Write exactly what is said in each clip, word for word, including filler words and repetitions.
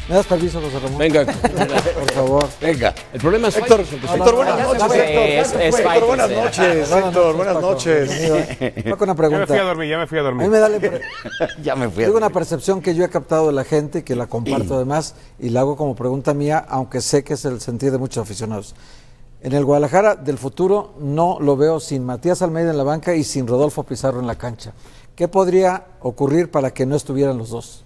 ¿Me das permiso, José Ramón? Venga, por favor. Venga. El problema es Héctor, Héctor, Héctor, buenas noches. Es- es Héctor, buenas fighter, noches. Héctor, buenas noches. Paco, una Ya me fui a pregunta. dormir, ya me fui a A mí dormir. me da la impre- Ya me fui. a Tengo una dormir. percepción que yo he captado de la gente, que la comparto además, y la hago como pregunta mía, aunque sé que es el sentir de muchos aficionados. En el Guadalajara del futuro no lo veo sin Matías Almeida en la banca y sin Rodolfo Pizarro en la cancha. ¿Qué podría ocurrir para que no estuvieran los dos?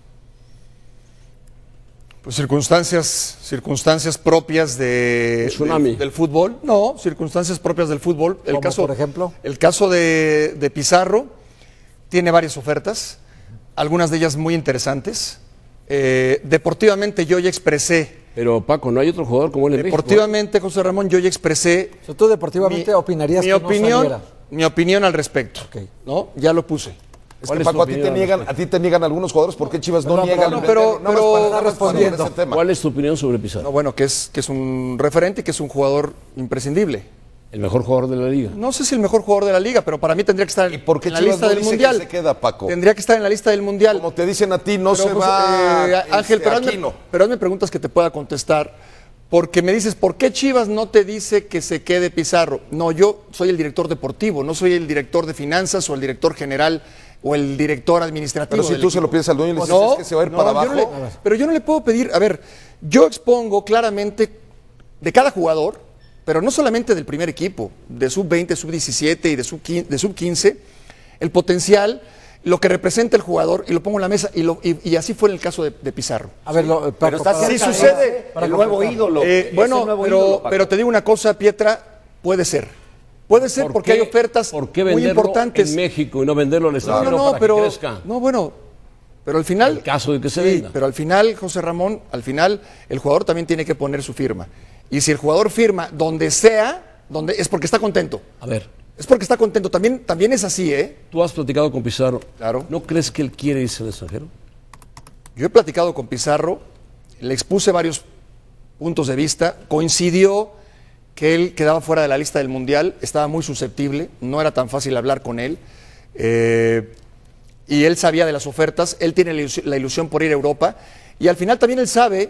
Pues circunstancias, circunstancias propias de, Un tsunami. de- del fútbol. No, circunstancias propias del fútbol. El ¿Cómo, caso, por ejemplo? El caso de, de Pizarro tiene varias ofertas, algunas de ellas muy interesantes. Eh, deportivamente yo ya expresé, Pero Paco, no hay otro jugador como él en México. deportivamente, José Ramón, yo ya expresé O sea, tú deportivamente mi- opinarías mi que opinión, no saliera. mi opinión al respecto. Ok. ¿No? Ya lo puse. Es ¿Cuál que es tu Paco, a ti, te opinión al niegan, a respecto? ti te niegan algunos jugadores, ¿por qué Chivas no Perdón, niega? perdón, el- pero- no, pero- para- está para- respondiendo. para ese tema. ¿Cuál es tu opinión sobre Pizarro? No, bueno, que es, que es un referente y que es un jugador imprescindible. El mejor jugador de la liga. No sé si el mejor jugador de la liga, pero para mí tendría que estar ¿Y por qué en la Chivas lista no del dice que Mundial. se queda, Paco? Tendría que estar en la lista del Mundial. Como te dicen a ti, no Pero, se pues, va. eh, Ángel, este, pero, hazme, Aquino. pero hazme preguntas que te pueda contestar. Porque me dices, ¿por qué Chivas no te dice que se quede Pizarro? No, yo soy el director deportivo, no soy el director de finanzas o el director general o el director administrativo. Pero si del tú se equipo. lo pides al dueño y le dices, No, es que se va a ir no, para yo abajo. no le- pero yo no le puedo pedir, a ver, yo expongo claramente de cada jugador, pero no solamente del primer equipo, de sub veinte, sub diecisiete y de sub quince, de sub quince, el potencial, lo que representa el jugador, y lo pongo en la mesa, y, lo- y- y así fue en el caso de, de Pizarro. A ver, lo, Paco, Pero está para- Sí cerca de sucede. el nuevo ídolo. Eh, Es bueno, el nuevo pero, ídolo, Paco. pero te digo una cosa, Pietra, puede ser. Puede ser ¿Por porque qué- hay ofertas ¿Por qué muy venderlo importantes. en México y no venderlo al No, extranjero no, no, para pero que crezca? no, bueno, pero al final, En caso de que se sí, venda. pero al final, José Ramón, al final el jugador también tiene que poner su firma. Y si el jugador firma donde sea, donde es porque está contento. A ver, Es porque está contento. También, también es así, ¿eh? tú has platicado con Pizarro. Claro. ¿No crees que él quiere irse al extranjero? Yo he platicado con Pizarro, le expuse varios puntos de vista, coincidió que él quedaba fuera de la lista del Mundial, estaba muy susceptible, no era tan fácil hablar con él, eh, y él sabía de las ofertas, él tiene la ilusión, la ilusión por ir a Europa, y al final también él sabe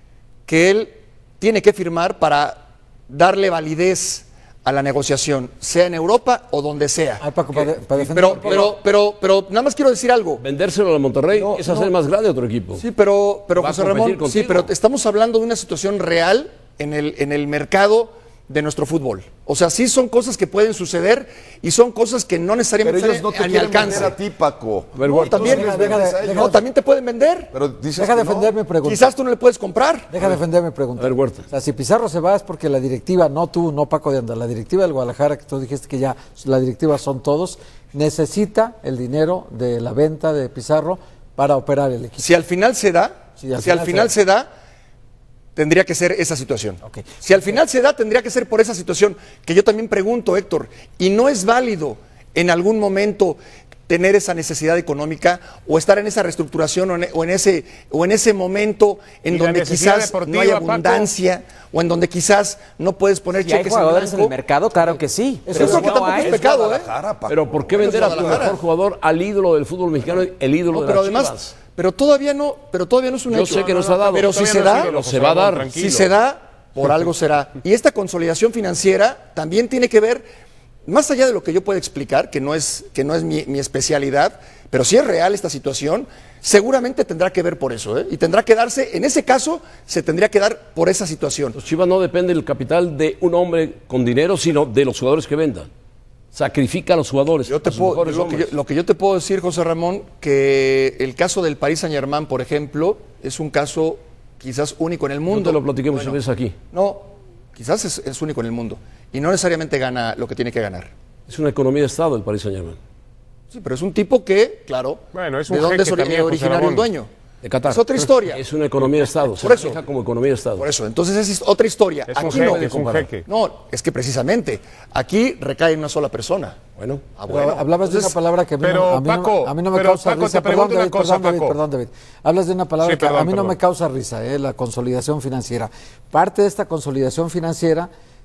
que él tiene que firmar para darle validez a la negociación, sea en Europa o donde sea. Ay, Paco, para, para defender Pero, un poco- pero, pero, pero nada más quiero decir algo. Vendérselo a Monterrey No, es hacer no. más grande otro equipo. Sí, pero, pero Va a José competir Ramón, sí, contigo. pero estamos hablando de una situación real en el, en el mercado de nuestro fútbol. O sea, sí son cosas que pueden suceder y son cosas que no Pero necesariamente ellos no te están a mi quieren alcance. vender a ti, Paco. A ver, No, Walter, también, deja- deja de- deja no, de- también te pueden vender. Pero dices Deja que de no. defender mi pregunta. Quizás tú no le puedes comprar. Deja de defender mi pregunta. A ver, Huerta. O sea, si Pizarro se va es porque la directiva, no tú, no Paco de Anda, la directiva del Guadalajara, que tú dijiste que ya la directiva son todos, necesita el dinero de la venta de Pizarro para operar el equipo. Si al final se da, Sí, al si al final final se se da, tendría que ser esa situación. Ok. Si al final se da, tendría que ser por esa situación. Que yo también pregunto, Héctor, ¿y no es válido en algún momento tener esa necesidad económica o estar en esa reestructuración o en, o en ese, o en ese momento en ¿Y la donde necesidad quizás no deportiva, hay Paco? abundancia o en donde quizás no puedes poner ¿Y hay cheques en jugadores en blanco? el mercado? Claro que sí. Eso es lo que no tampoco hay. es pecado, ¿eh? Guadalajara, Paco. Pero ¿por qué Bueno, vender a tu Guadalajara. mejor jugador al ídolo del fútbol mexicano, el ídolo No, de pero las además, Chivas? pero todavía no, pero todavía no es un Yo hecho. sé que no se ha dado. Pero si Todavía se no es da, ídolo, se José va a Ramón, dar. tranquilo. si se da, por algo será. Y esta consolidación financiera también tiene que ver, más allá de lo que yo pueda explicar, que no es, que no es mi, mi especialidad, pero si es real esta situación, seguramente tendrá que ver por eso, ¿eh? Y tendrá que darse, en ese caso, se tendría que dar por esa situación. Los Chivas no depende del capital de un hombre con dinero, sino de los jugadores que vendan. Sacrifica a los jugadores, Yo te a sus puedo- mejores lo, que yo, hombres. lo que yo te puedo decir, José Ramón, que el caso del Paris Saint-Germain, por ejemplo, es un caso quizás único en el No mundo. te lo platiqué muchas Bueno, veces aquí. No, quizás es, es único en el mundo. Y no necesariamente gana lo que tiene que ganar. Es una economía de Estado el Paris Saint-Germain. Sí, pero es un tipo que, claro, Bueno, es un ¿de dónde jeque es ori- también, José originario Ramón. el dueño? De Qatar. Es otra historia. Es una economía de Estado. Se Por eso. maneja como economía de Estado. Por eso, entonces esa es otra historia. Es un Aquí jeque, no, es un jeque. no, es que precisamente aquí recae en una sola persona. Bueno, Ah, Pero bueno. hablabas de Entonces, una palabra que a mí, pero, no, a mí no- Paco, a mí no me pero, causa Paco, risa. te pregunto Perdón, una David, cosa, perdón, David, Paco. perdón, David. Hablas de una palabra Sí, que perdón, a mí no perdón. me causa risa, eh, la consolidación financiera. Parte de esta consolidación financiera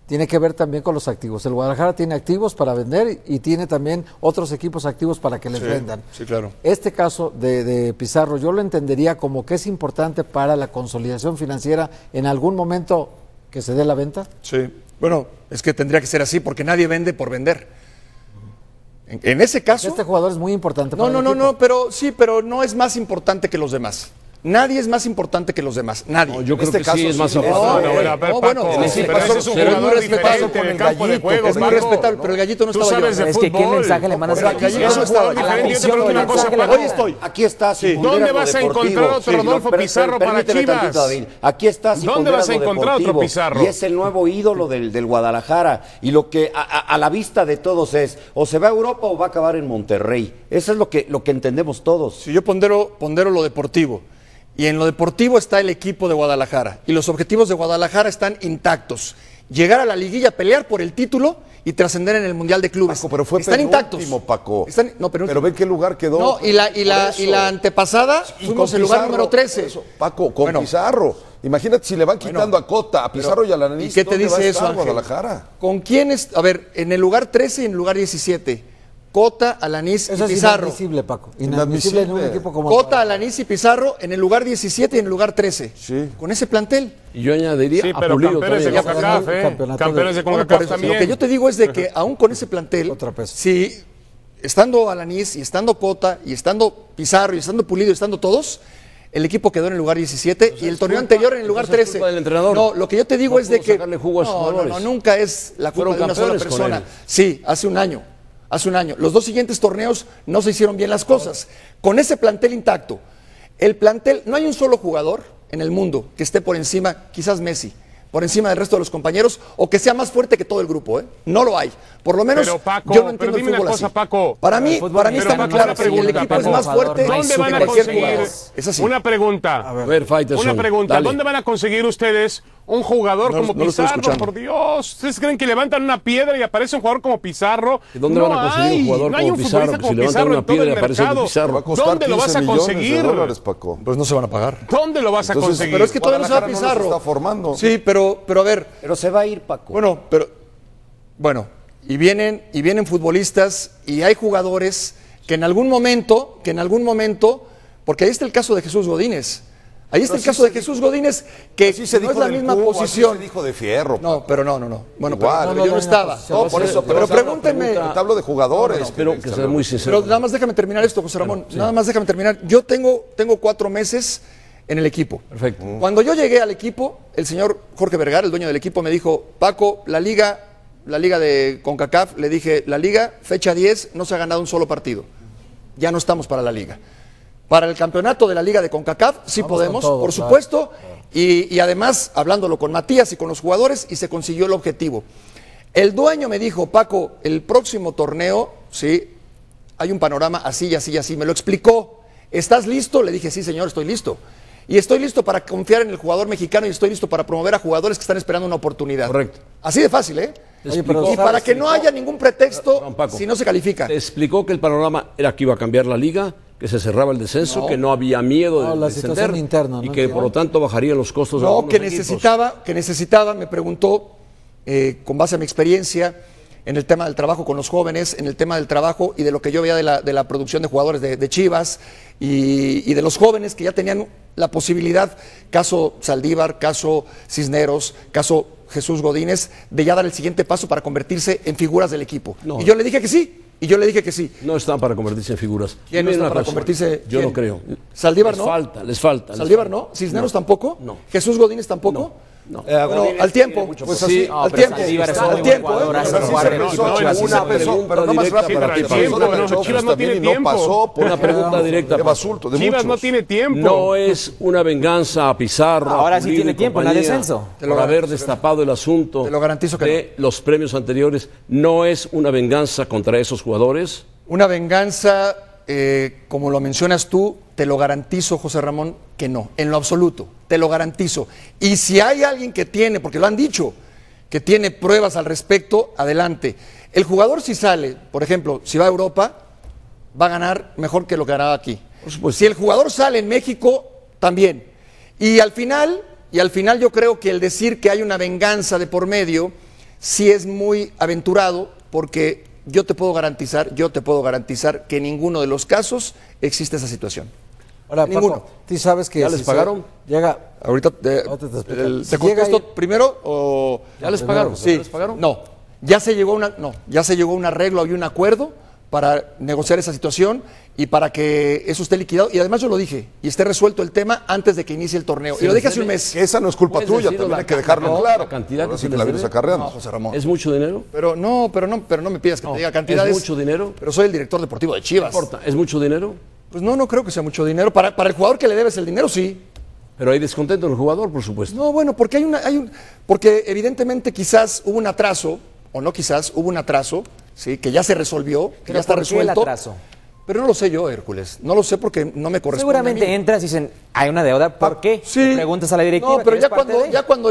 tiene que ver también con los activos. El Guadalajara tiene activos para vender y tiene también otros equipos activos para que les Sí, vendan. sí, claro. Este caso de, de Pizarro yo lo entendería como que es importante para la consolidación financiera en algún momento que se dé la venta. Sí. Bueno, es que tendría que ser así porque nadie vende por vender. En, en ese caso... Este jugador es muy importante No, para no, el no, equipo. no, pero sí, pero no es más importante que los demás. Nadie es más importante que los demás. Nadie. No, yo En creo este que caso sí es sí más lo No, importante. eh, bueno, a ver, no, Paco, bueno, pero sí, ese pero es un pero es muy jugador respetable diferente en el con campo de Gallito, juego, es muy Paco. respetable, pero el Gallito no Tú estaba sabes yo. de Es que qué fútbol. mensaje le mandas Pero a el la Gallito Eso no es estaba jugador yo. diferente. Yo te Sí, pregunto una no, cosa, no, Paco. hoy estoy. Aquí está, sin ¿Dónde pondera lo vas a deportivo. encontrar otro Sí, Rodolfo per- Pizarro para permíteme Chivas? tantito, David. Aquí está, sin ¿Dónde pondera vas a lo encontrar otro deportivo. Pizarro? Y es el nuevo ídolo del, del Guadalajara. Y lo que a, a- a la vista de todos es, o se va a Europa o va a acabar en Monterrey. Eso es lo que, lo que entendemos todos. Si yo pondero, pondero lo deportivo, y en lo deportivo está el equipo de Guadalajara, y los objetivos de Guadalajara están intactos. Llegar a la liguilla, pelear por el título y trascender en el Mundial de Clubes. Paco, pero fue están intactos. penúltimo, Paco. Están- no, penúltimo. Pero ve qué lugar quedó. No, y la, y la, Por y eso. la antepasada Y fuimos con el lugar Pizarro, número trece. por eso, Paco, con Bueno. Pizarro. Imagínate si le van quitando a Cota, a Pizarro Pero, y a la Lanís. ¿y qué te ¿dónde va a dice estar eso, Ángel? Guadalajara? ¿Con quién es? A ver, en el lugar trece y en el lugar diecisiete. Cota, Alanís Eso y es Pizarro. inadmisible, Paco. Inadmisible en un Inadmisible. equipo como Cota, Alanís y Pizarro en el lugar diecisiete y en el lugar trece. Sí. Con ese plantel. Y yo añadiría Sí, a pero Pulido campeones de todavía. CONCACAF, ¿eh? Campeonato Campeones de- de Bueno, CONCACAF por eso, también. lo que yo te digo es de que aún con ese plantel, Contrapeso. si estando Alanís y estando Cota y estando Pizarro y estando Pulido y estando todos, el equipo quedó en el lugar diecisiete y el torneo culpa- anterior en el lugar entonces es trece. culpa del entrenador. No, lo que yo te digo No es de pudo que sacarle jugo a sus no, no, jugadores. no, nunca es la culpa Fueron de una sola campeones con persona. él. Sí, hace un año. Hace un año. Los dos siguientes torneos no se hicieron bien las cosas. Con ese plantel intacto, el plantel, no hay un solo jugador en el mundo que esté por encima, quizás Messi, por encima del resto de los compañeros, o que sea más fuerte que todo el grupo, ¿eh? No lo hay. Por lo menos Pero, Paco, yo no entiendo pero el dime una fútbol cosa, así. Paco. Para mí, El fútbol para mí está mexicano, muy claro, una si el pregunta, equipo es Paco. más fuerte ¿Dónde que van a cualquier conseguir? jugador. Es así. Una pregunta. A ver, Faitelson, Una pregunta. dale. ¿Dónde van a conseguir ustedes un jugador No, como no lo estoy Pizarro? escuchando. Por Dios. ¿Ustedes creen que levantan una piedra y aparece un jugador como Pizarro? ¿Y dónde no van a conseguir hay, un jugador no hay como un Pizarro? futbolista Si como levantan Pizarro una en todo piedra el y aparece mercado. Pizarro. Va a costar ¿Dónde lo vas quince a millones conseguir? de dólares, Paco. Pues no se van a pagar. ¿Dónde lo vas a Entonces, conseguir? Pero es que todavía no se va Guadalajara no Pizarro. los está formando. Sí, pero, pero a ver, Pero se va a ir, Paco. bueno, pero bueno, y vienen y vienen futbolistas y hay jugadores que en algún momento, que en algún momento, porque ahí está el caso de Jesús Godínez. Ahí está Pero el así caso se de Jesús Godínez que Así se no dijo es la del misma Cubo, así posición. se dijo de Fierro. No, pero no, no, no. Bueno, pero, Igual. pero No, yo no, no no, estaba. no, No, por eso, pero pero pregúntenme. Te hablo de jugadores. Espero que sea muy sincero. Pero nada más déjame terminar esto, José Ramón. Nada más déjame terminar. Yo tengo, tengo cuatro meses en el equipo. Perfecto. Cuando yo llegué al equipo, el señor Jorge Vergara, el dueño del equipo, me dijo, Paco, la liga, la liga de CONCACAF, le dije, la liga, fecha diez, no se ha ganado un solo partido. Ya no estamos para la liga. Para el campeonato de la liga de CONCACAF, sí Vamos podemos, con todo, por claro. supuesto, y, y además hablándolo con Matías y con los jugadores, y se consiguió el objetivo. El dueño me dijo, Paco, el próximo torneo, sí, hay un panorama así y así y así. Me lo explicó. ¿Estás listo? Le dije, sí, señor, estoy listo. Y estoy listo para confiar en el jugador mexicano y estoy listo para promover a jugadores que están esperando una oportunidad. Correcto. Así de fácil, ¿eh? Oye, pero explicó- Y para que no haya ningún pretexto Perdón, Paco. si no se califica. Te explicó que el panorama era que iba a cambiar la liga, que se cerraba el descenso, No. que no había miedo de No, la descender situación interna, y ¿no? que por lo tanto bajarían los costos de No, algunos que equipos. necesitaba, que necesitaba, me preguntó, eh, con base a mi experiencia, en el tema del trabajo con los jóvenes, en el tema del trabajo y de lo que yo veía de la, de la producción de jugadores de, de Chivas y, y de los jóvenes que ya tenían la posibilidad, caso Saldívar, caso Cisneros, caso Jesús Godínez, de ya dar el siguiente paso para convertirse en figuras del equipo. No. Y yo le dije que sí, y yo le dije que sí. No están para convertirse en figuras. ¿Quién no Dime está una para cosa, convertirse? Yo ¿Quién? no creo. Saldívar les no. falta, les falta. les Saldívar falta. no, Cisneros tampoco, no. Jesús Godínez tampoco. No. Eh, Bueno, Godínez al tiempo, tiene mucho pues potencial. así, No, al pero tiempo, Saldívar es un al muy buen tiempo, jugador, ¿eh? hace Pero así jugar se en pensó. equipo no, Chivas. así Una se pregunta, pregunta pero no más directa rápido. para que el pasó tiempo, de ¿no? Chofas Chivas no también tiene y tiempo. pasó por Una pregunta directa. de Paco. basulto, de Chivas muchos. no tiene tiempo. No es una venganza a Pizarro. a Ahora sí Pulido tiene y tiempo, no hay compañía descenso. Te lo Por haber garantizo que destapado el asunto Te lo garantizo que de los premios anteriores. No es una venganza contra esos jugadores. Una venganza, eh, como lo mencionas tú, te lo garantizo, José Ramón, que no, en lo absoluto, te lo garantizo. Y si hay alguien que tiene, porque lo han dicho, que tiene pruebas al respecto, adelante. El jugador si sale, por ejemplo, si va a Europa, va a ganar mejor que lo que ganaba aquí. Por supuesto. Si el jugador sale en México, también. Y al final, y al final yo creo que el decir que hay una venganza de por medio sí es muy aventurado porque yo te puedo garantizar, yo te puedo garantizar que en ninguno de los casos existe esa situación. Ahora, Ninguno. Paco, ¿tú sabes que ¿Ya si les se pagaron? Llega, Ahorita te, Ahorita te explico. el- Si ¿te llega contesto ahí- primero o...? ¿Ya les pagaron? Sí. ¿Ya les pagaron? No, ya se llegó a una, no, ya se llegó a un arreglo y un acuerdo para negociar esa situación y para que eso esté liquidado. Y además yo lo dije, y esté resuelto el tema antes de que inicie el torneo. y lo dije hace un mes. Que esa no es culpa ¿Puedes tuya, decirnos también la hay que cantidad, dejarlo la claro. cantidad Ahora que sí se que la les vienes debe? acarreando. No, José Ramón. ¿Es mucho dinero? Pero no, pero no, pero no me pidas que No. te diga cantidades. ¿Es mucho dinero? Pero soy el director deportivo de Chivas. ¿No importa? ¿Es mucho dinero? Pues no, no creo que sea mucho dinero. Para, para el jugador que le debes el dinero, sí. Pero hay descontento en el jugador, por supuesto. No, bueno, porque hay una, hay un, porque evidentemente quizás hubo un atraso, o no quizás, hubo un atraso, sí, que ya se resolvió, que ¿Pero ya está por qué el resuelto. atraso? Pero no lo sé yo, Hércules. No lo sé porque no me corresponde. Seguramente a mí. entras y dicen, hay una deuda, ¿por qué? Sí. Tú preguntas a la directiva. No, pero que ya eres parte cuando, de. ya cuando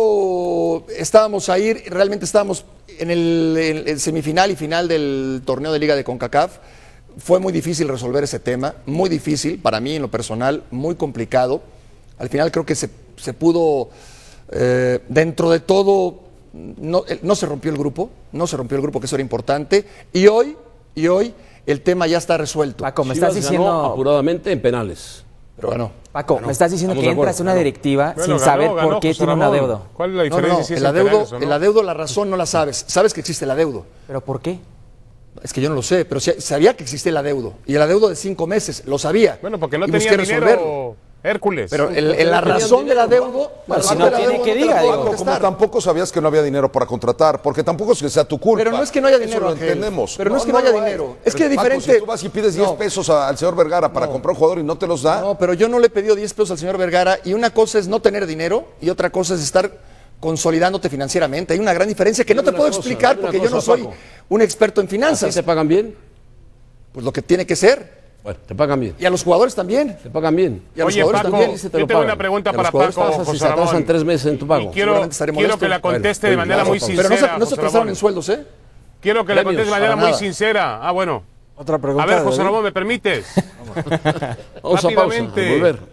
yo estábamos ahí, realmente estábamos en el, en el semifinal y final del torneo de Liga de CONCACAF, fue muy difícil resolver ese tema, muy difícil para mí en lo personal, muy complicado. Al final creo que se, se pudo, eh, dentro de todo, no, eh, no se rompió el grupo, no se rompió el grupo, que eso era importante, y hoy, y hoy el tema ya está resuelto. Paco, me Chivas estás ganó diciendo, apuradamente en penales. Pero bueno. Paco, me estás diciendo Estamos que de acuerdo, entras a una ganó. directiva Bueno, sin ganó, saber ganó, por qué José tiene un Ramón. adeudo. ¿Cuál es la No, no, diferencia no, si es el en penales adeudo, o no? el adeudo, la razón no la sabes. Sabes que existe el adeudo. ¿Pero por qué? Es que yo no lo sé, pero sí- sabía que existía el adeudo. Y el adeudo de cinco meses, lo sabía. Bueno, porque no y tenía busqué dinero, resolverlo. Hércules. Pero el- Porque el- la no tenían razón del dinero. adeudo, la Bueno, razón si no del tiene adeudo que no te la diga, puedo digo. Paco, como contestar. tampoco sabías que no había dinero para contratar, porque tampoco es que sea tu culpa. Pero no es que no haya Eso dinero, lo Ángel. entendemos. Pero no es que no haya dinero. Es que Pero, Paco, diferente- si tú vas y pides diez No. pesos a- al señor Vergara para comprar un jugador y no te los da, No, pero yo no le he pedido diez pesos al señor Vergara y una cosa es no tener dinero y otra cosa es estar consolidándote financieramente. Hay una gran diferencia que no Dime te una puedo cosa, explicar dime una porque yo no cosa, soy Paco. un experto en ¿Así finanzas. te pagan bien? Pues lo que tiene que ser. Bueno, te pagan bien. Y a los jugadores también. Te pagan bien. Y a los Oye, jugadores Paco, también. se te yo lo tengo pagan. una pregunta Y a para los jugadores Paco, Pasa si José se atrasan Ramón. tres meses en tu pago. Y quiero, Seguramente estaré quiero molesto. que la conteste de Bueno, manera claro, muy Paco. sincera. Pero no se, no se José atrasaron Ramón. en sueldos, ¿eh? Quiero que la Premios. conteste de manera Para muy nada. sincera. Ah, bueno. otra pregunta. A ver, de José David. Ramón, ¿me permites? Vamos a pausa, Rápidamente. a volver.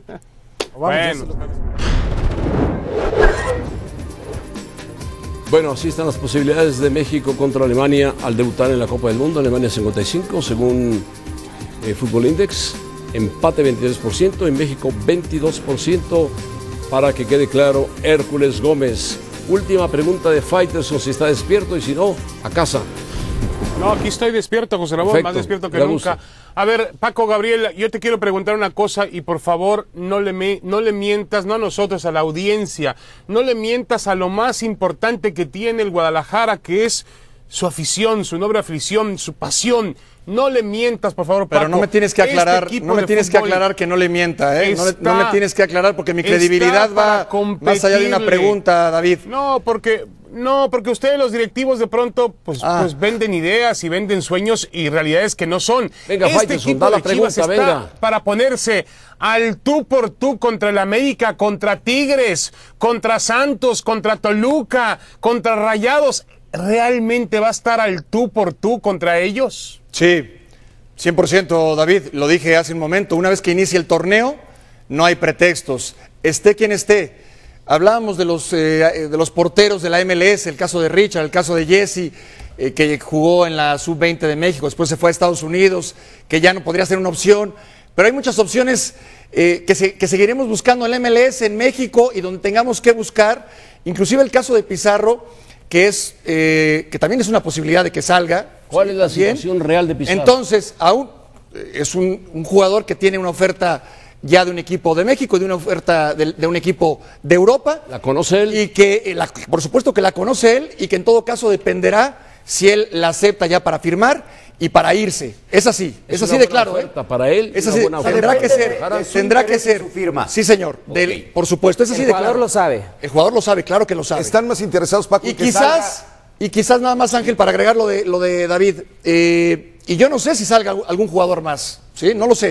Vamos, Bueno. Bueno, así están las posibilidades de México contra Alemania al debutar en la Copa del Mundo. Alemania cincuenta y cinco, según eh, Fútbol Index. Empate veintidós por ciento, en México veintidós por ciento. Para que quede claro, Hércules Gómez. Última pregunta de Faitelson, si está despierto y si no, a casa. No, aquí estoy despierto, José Ramón, Perfecto, más despierto que me nunca. gusta. A ver, Paco Gabriel, yo te quiero preguntar una cosa y por favor no le, me- no le mientas, no a nosotros, a la audiencia, no le mientas a lo más importante que tiene el Guadalajara, que es su afición, su noble afición, su pasión. No le mientas, por favor, Paco. Pero no me tienes que Este aclarar, equipo no me de tienes que fútbol aclarar que no le mienta, ¿eh? No, le- no está- me tienes que aclarar porque mi está credibilidad va para más allá de una competirle. pregunta, David. No, porque no, porque ustedes los directivos de pronto pues, Ah. pues venden ideas y venden sueños y realidades que no son. Venga, este Faitelson, equipo da la de Chivas pregunta, está venga. para ponerse al tú por tú contra el América, contra Tigres, contra Santos, contra Toluca, contra Rayados. ¿Realmente va a estar al tú por tú contra ellos? Sí, cien por ciento, David, lo dije hace un momento, una vez que inicie el torneo, no hay pretextos, esté quien esté. Hablábamos de los, eh, de los porteros de la M L S, el caso de Richard, el caso de Jesse, eh, que jugó en la sub veinte de México, después se fue a Estados Unidos, que ya no podría ser una opción, pero hay muchas opciones eh, que, se- que seguiremos buscando en la M L S, en México, y donde tengamos que buscar, inclusive el caso de Pizarro, que es eh, que también es una posibilidad de que salga. ¿Cuál Sí, es la también. situación real de Pizarro? Entonces, aún eh, es un, un jugador que tiene una oferta ya de un equipo de México y de una oferta de, de un equipo de Europa. ¿La conoce él? Y que, eh, la- por supuesto que la conoce él y que en todo caso dependerá si él la acepta ya para firmar y para irse. Es así, es, Es así una de buena claro. oferta ¿eh? para él y Es una así, buena tendrá oferta que para ser, Guadalajara. tendrá que interés y ser. su firma. Sí, señor. Del- por supuesto, es así El de jugador claro. lo sabe. El jugador lo sabe, claro que lo sabe. están más interesados, Paco, Y en que quizás, salga- y quizás nada más, Ángel, para agregar lo de, lo de David, eh, y yo no sé si salga algún jugador más, ¿sí? No lo sé.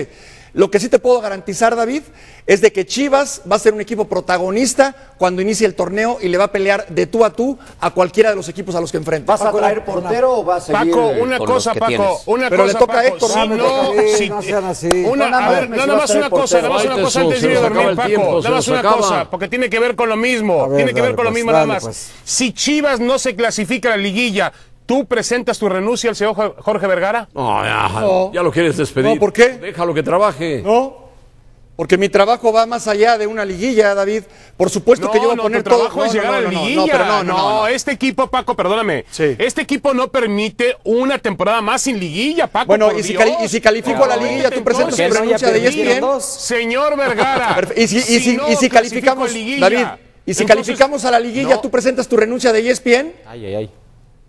Lo que sí te puedo garantizar, David, es de que Chivas va a ser un equipo protagonista cuando inicie el torneo y le va a pelear de tú a tú a cualquiera de los equipos a los que enfrenta. ¿Vas a traer portero o vas a seguir Paco, una con cosa, los que Paco, tienes? una Pero cosa, le toca a Paco, Héctor, si no me no, toca a mí, si- no sean así. Una, No, nada a más ver, me nada si vas más a una traer cosa, nada más portero. una cosa Ahí te antes se de nos dormir, acaba el Paco, tiempo, nada se más nos una acaba. cosa, porque tiene que ver con lo mismo, A ver, tiene que ver dale, con lo pues, mismo nada dale, más. pues. Si Chivas no se clasifica a la liguilla, ¿tú presentas tu renuncia al señor Jorge Vergara? No, ya, No. ya lo quieres despedir. No, ¿por qué? Déjalo que trabaje. No, porque mi trabajo va más allá de una liguilla, David. Por supuesto No, que yo voy a no, poner tu todo. trabajo no, es no, llegar no, a la no, no, liguilla. no, pero no, no, no, no. este equipo, Paco, perdóname. Sí. Este equipo no permite una temporada más sin liguilla, Paco. Bueno, por y si, Dios. cali- y si califico a la liguilla, tú presentas tu Entonces, renuncia de E S P N. Señor Vergara. Perfecto. Y si, y si, no y si clasifico calificamos, a liguilla, David, y si entonces- calificamos a la liguilla, No. tú presentas tu renuncia de E S P N. Ay, ay, ay.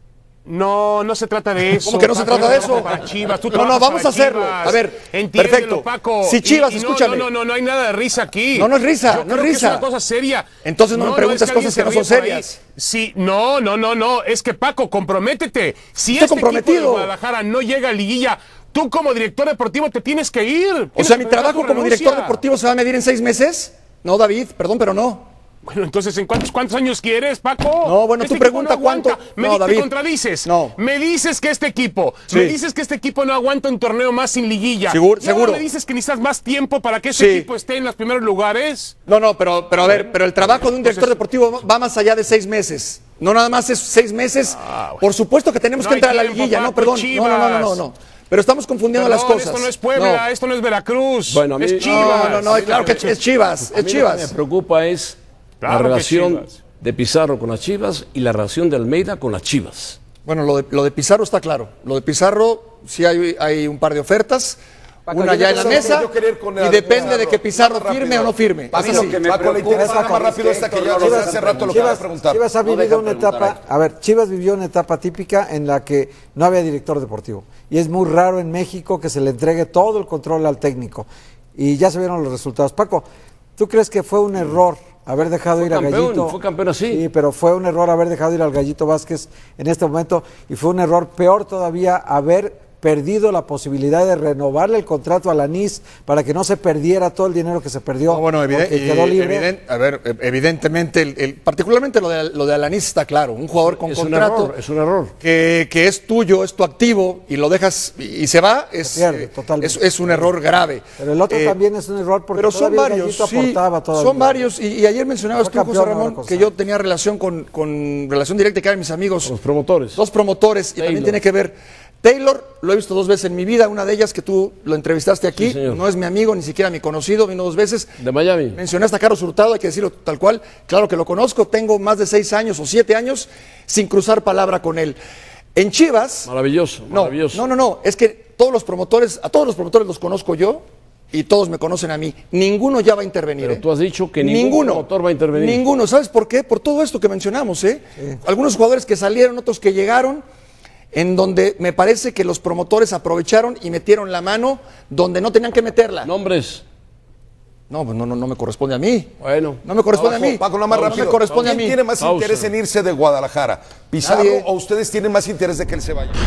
No, no se trata de eso. ¿Cómo que no se Paco, trata de yo trabajo eso? para Chivas, tú No, no, trabajas vamos para a hacerlo. Chivas. A ver, Entiéndelo, perfecto. Paco. Si Chivas, Y- y no, escúchame. No, no, no, no hay nada de risa aquí. No, no es risa, Yo no es creo que risa. Es una cosa seria. Entonces no me preguntes es alguien cosas que no se son ríe por ahí. serias. Sí, no, no, no, no. Es que Paco, comprométete. Si Estoy este equipo comprometido. de Guadalajara no llega a liguilla, tú como director deportivo te tienes que ir. O Tienes sea, que mi presentar trabajo tu como renuncia. director deportivo se va a medir en seis meses. No, David, perdón, pero no. Bueno, entonces, ¿en cuántos, cuántos años quieres, Paco? No, bueno, Este tú equipo pregunta no aguanta. cuánto- Me No, di- David. te contradices. No. Me dices que este equipo, Sí. me dices que este equipo no aguanta un torneo más sin liguilla. Seguro- Y ahora seguro. me dices que necesitas más tiempo para que este Sí. equipo esté en los primeros lugares. No, no, pero, pero a ver, pero el trabajo de un director deportivo va más allá de seis meses. No nada más es seis meses. Por supuesto que tenemos No que hay entrar a la tiempo, liguilla, no, Paco, perdón. No, no, no, no, no, Chivas. no. Pero estamos confundiendo Perdón, las cosas. esto no es Puebla, No. esto no es Veracruz. Bueno, a mí- es No, Chivas. No, no, no, claro que es Chivas, A es mí Lo que Chivas. me preocupa es Claro la que relación Chivas. de Pizarro con las Chivas y la relación de Almeida con las Chivas. Bueno, lo de, lo de Pizarro está claro. Lo de Pizarro, sí hay, hay un par de ofertas. Paco, una yo ya te en la pregunto, mesa. yo quería ir con Y el- depende de que Pizarro. Pizarro Nada más firme rápido. o no firme. Paco, Es así. lo que me Paco, le interesa nada más rápido esta que ya lo Chivas- hace rato lo que Chivas- acaba de preguntar. Chivas ha No vivido deja una preguntar a etapa, a ver, Chivas vivió una etapa típica en la que no había director deportivo. Y es muy raro en México que se le entregue todo el control al técnico. Y ya se vieron los resultados. Paco, ¿tú crees que fue un error haber dejado Fue ir a campeón, Gallito? fue campeón así. Sí, pero fue un error haber dejado ir al Gallito Vázquez en este momento. Y fue un error peor todavía haber perdido la posibilidad de renovarle el contrato a Lanís para que no se perdiera todo el dinero que se perdió. No, bueno, eviden- porque quedó y- libre. eviden- a ver, e- evidentemente, el, el- particularmente lo de, lo de Alanis está claro. Un jugador con Es un contrato error, es un error. Que, que es tuyo, es tu activo y lo dejas y, y se va, es, Se pierde, eh, totalmente. es, es un error grave. Pero el otro Eh, también es un error porque pero son todavía el varios, Gallito sí, aportaba todavía. son varios. Y, y ayer mencionabas Fue tú, José campeón Ramón, ahora con que Santos. yo tenía relación con, con relación directa, que eran mis amigos. Los promotores. Dos promotores, y también Taylor. tiene que ver. Taylor, lo he visto dos veces en mi vida, una de ellas que tú lo entrevistaste aquí, Sí, señor. no es mi amigo, ni siquiera mi conocido, vino dos veces. De Miami. Mencionaste a Carlos Hurtado, hay que decirlo tal cual, claro que lo conozco, tengo más de seis años o siete años sin cruzar palabra con él. En Chivas, Maravilloso, no, maravilloso. no, no, no, es que todos los promotores, a todos los promotores los conozco yo y todos me conocen a mí, ninguno ya va a intervenir. Pero ¿eh? tú has dicho que ningún ninguno, promotor va a intervenir. Ninguno, ¿sabes por qué? Por todo esto que mencionamos, ¿eh? Algunos jugadores que salieron, otros que llegaron, en donde me parece que los promotores aprovecharon y metieron la mano donde no tenían que meterla. No, Nombres. no, no, no, no me corresponde a mí. Bueno. No me corresponde Paco, a mí. Paco, nada más no rápido. me corresponde a ¿Quién mí. tiene más Pausa. interés en irse de Guadalajara? ¿Pizarro Nadie. o ustedes tienen más interés de que él se vaya?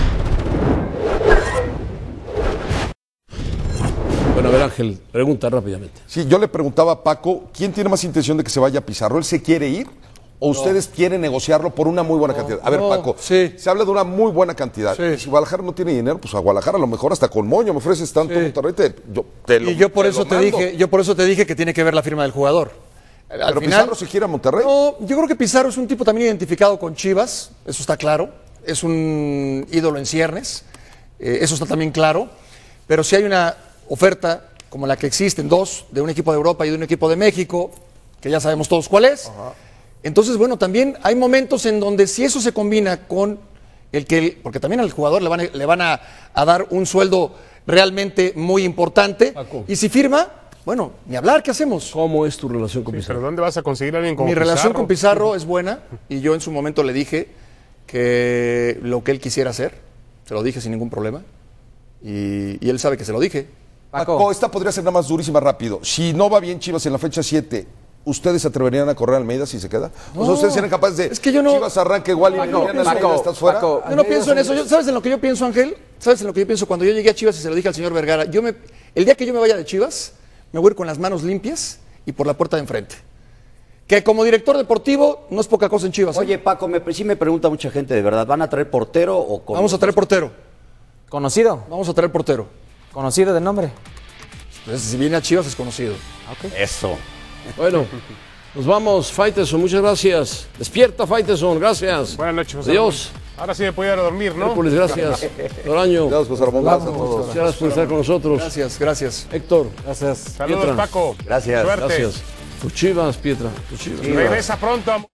Bueno, a ver, Ángel, pregunta rápidamente. Sí, yo le preguntaba a Paco, ¿quién tiene más intención de que se vaya Pizarro? ¿Él se quiere ir? ¿O ustedes quieren negociarlo por una muy buena cantidad? A ver, no, Paco, sí. se habla de una muy buena cantidad. Sí. Y si Guadalajara no tiene dinero, pues a Guadalajara a lo mejor hasta con moño me ofreces tanto, Sí. Monterrey, te, yo, te lo- Y yo por te eso lo te mando. dije, yo por eso te dije que tiene que ver la firma del jugador. Al Pero Pizarro se gira a Monterrey. No, yo creo que Pizarro es un tipo también identificado con Chivas, eso está claro. Es un ídolo en ciernes, eh, eso está también claro. Pero si hay una oferta como la que existen, dos, de un equipo de Europa y de un equipo de México, que ya sabemos todos cuál es. Entonces, bueno, también hay momentos en donde si eso se combina con el que, porque también al jugador le van a, le van a, a dar un sueldo realmente muy importante, Paco. y si firma, bueno, ni hablar, ¿qué hacemos? ¿Cómo es tu relación con ¿Pero Pizarro? dónde vas a conseguir a alguien como Mi relación Pizarro? con Pizarro es buena y yo en su momento le dije que lo que él quisiera hacer, se lo dije sin ningún problema y, y él sabe que se lo dije. Paco, Paco. esta podría ser nada más durísima rápido. Si no va bien Chivas en la fecha siete, ¿ustedes se atreverían a correr a Almeida si se queda? O sea, ¿ustedes serían capaces de es que yo no- Chivas arranca igual y Paco, mañana Almeida Paco, estás fuera? Paco. Yo no pienso en eso. Yo- ¿Sabes en lo que yo pienso, Ángel? ¿Sabes en lo que yo pienso? Cuando yo llegué a Chivas y se lo dije al señor Vergara, yo me, El día que yo me vaya de Chivas, me voy a ir con las manos limpias y por la puerta de enfrente. Que como director deportivo no es poca cosa en Chivas. ¿eh? Oye, Paco, me, sí me pregunta mucha gente, de verdad, ¿van a traer portero o con Vamos a traer portero. ¿Conocido? Vamos a traer portero. ¿Conocido de nombre? Entonces, si viene a Chivas es conocido. Eso? Bueno, nos vamos, Faitelson, muchas gracias. Despierta, Faitelson, gracias. Buenas noches, José Adiós. Ramón. Ahora sí me puedo ir a dormir, ¿no? Hércules, gracias. Loraño, Gracias, José Ramón. Gracias a todos. muchas gracias por estar con nosotros. Gracias, gracias. Héctor, Gracias. Saludos, Pietra. Paco. Gracias. Suerte. gracias. Tus Chivas, Pietra, tus Chivas. Regresa pronto.